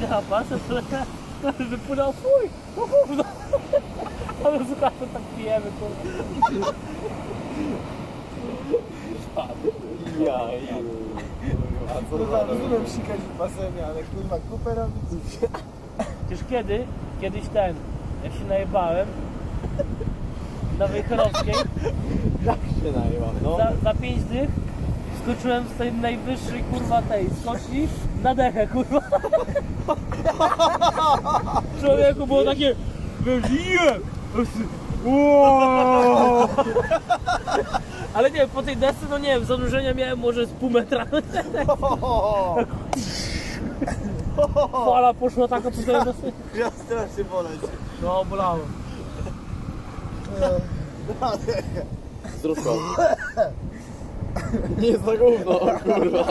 jechał pasem, to wypłynął fuj, no gówno. Ale słuchaj, to tak pijemy, kurwa. Ja. A co za rozumiem sikać w basenie, ale kurwa kupę robić. Przecież kiedyś jak się najebałem na Wejherowskiej, Jak się najebam, no. za 5 dych skoczyłem z tej najwyższej kurwa tej skoczni na dechę, kurwa. Człowieku było takie ale nie, po tej desce, no nie wiem, zanurzenia miałem może z pół metra. Fala poszła taka po tej desce. Ja strasznie boleć. No, bolało. Zdrówko. Nie jest za gówno, kurwa.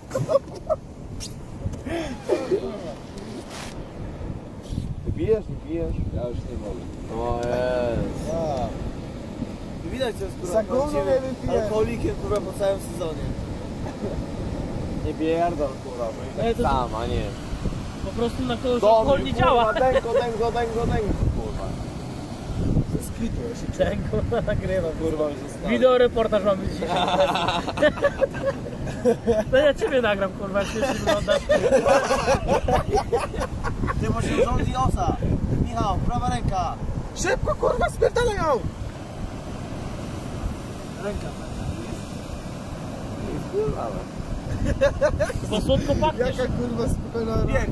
Ty pijesz, nie pijesz? Ja już nie mogę. O jest. Widać, że jest kurwa prawdziwym alkoholikiem kurwa po całym sezonie. Nie pierdol, kurwa, bo Ale i to- tak sam, a nie. Po prostu na kogoś alkohol nie działa. Dęgo, kurwa. Sklituje się. Tego nagrywam. Kurwa, mi się stanie. Wideoreportaż mamy dzisiaj. No ja ciebie nagram, kurwa, jak śmiesznie wyglądasz. Ty, bo się rządzi osa. Michał, prawa ręka. Szybko kurwa, spierdalaj ją! Ręka. Kurwa. Bo słodko pachniesz. Jaka kurwa spokojna ręka.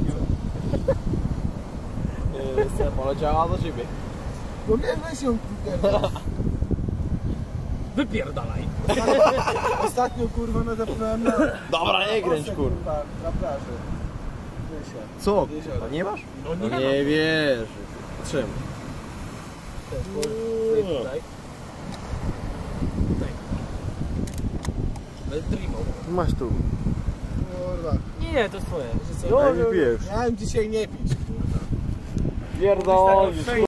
Poleciała do ciebie. No nie, weź ją kurwa. Wypierdalaj. Ostatnio kurwa nadepnąłem na... Dobra, nie kręć, kurwa. Na plaży. Co? A nie masz? No nie, Nie wiesz. Czym? Tutaj. Dreamował. Masz tu. Kurwa. Nie, to jest twoje. Że co? Nie pijesz. Miałem dzisiaj nie pić. Pierdolisz.